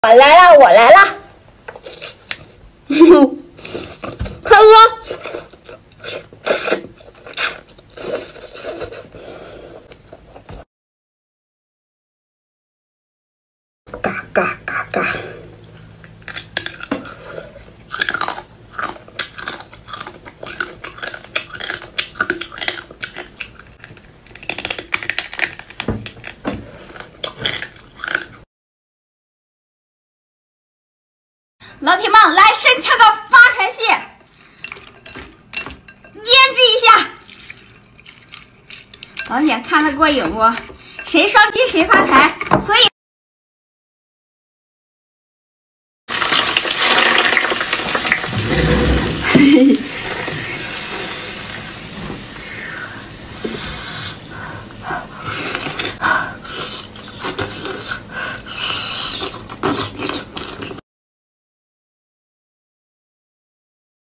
我来了，我来了。快说。嘎嘎嘎嘎。 老铁们，来生敲个发财蟹，腌制一下。老铁看得过瘾不？谁双击谁发财，所以。嘿嘿。